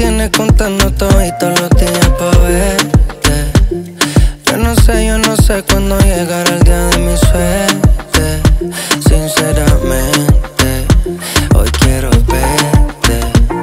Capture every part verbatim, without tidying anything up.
tienes contando toditos los días pa' verte. Yo no sé, yo no sé cuándo llegará el día de mi suerte. Sinceramente, hoy quiero verte.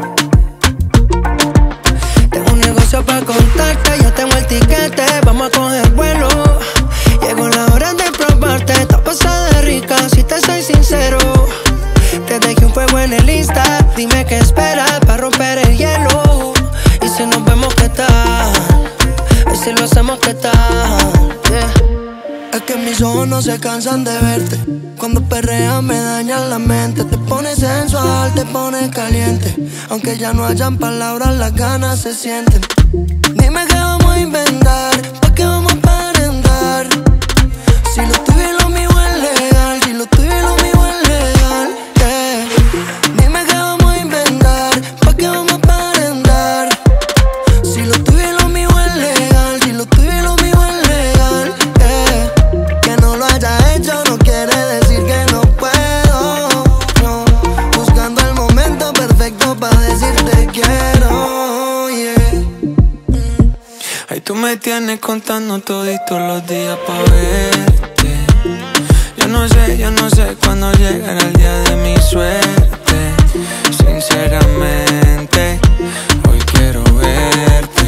Tengo un negocio pa' contarte, yo tengo el tiquete, vamos a coger vuelo. Llegó la hora de probarte, está pasada de rica, si te soy sincero. Te dejé un fuego en el Insta, dime qué esperas para romper el hielo. Y si nos vemos, ¿qué tal? Y si lo hacemos, ¿qué tal? Yeah. Es que mis ojos no se cansan de verte. Cuando perreas me dañan la mente. Te pones sensual, te pones caliente. Aunque ya no hayan palabras, las ganas se sienten. Dime qué vamos a inventar, pa' qué vamos a aparentar. Si lo tuyo y lo mío es legal, si lo tuyo y lo mío es legal, yeah. Dime qué vamos a inventar, pa' qué vamos a aparentar. Si lo tuyo y lo mío es legal, si lo tuyo y lo mío es legal, yeah. Que no lo haya hecho no quiere decir que no puedo, no. Buscando el momento perfecto pa' decirte quiero, yeah. Ay, tú me tienes contando toditos los días pa' verte. Yo no sé, yo no sé cuándo llegará el día de mi suerte. Sinceramente, hoy quiero verte.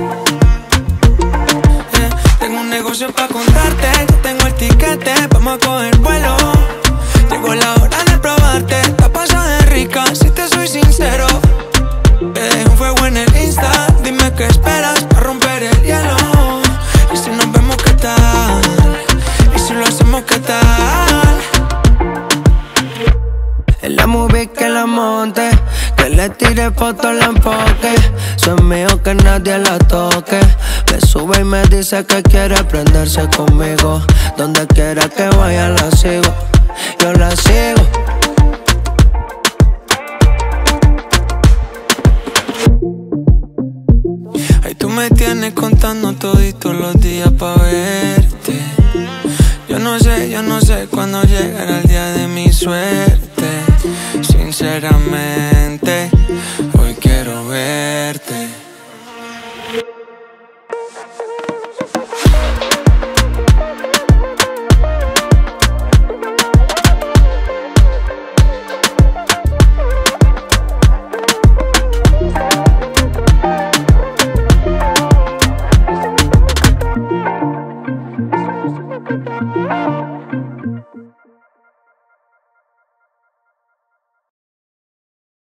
Yeah. Tengo un negocio pa' contarte, yo tengo el tiquete, vamos a coger vuelo. Llegó la hora de probarte, está pasada de rica, si te soy sincero. Te dejé un fuego en el Insta, dime qué esperas para romper el hielo. Y si nos vemos, ¿qué tal? Y si lo hacemos, ¿qué tal? En la movie que la monte, que le tire fotos, la enfoque. Soy mío que nadie la toque. Me sube y me dice que quiere prenderse conmigo. Donde quiera que vaya la sigo, yo la sigo. Ay, tú me tienes contando toditos los días pa' verte. Yo no sé, yo no sé cuándo llegará el día de mi suerte. Sinceramente, hoy quiero verte.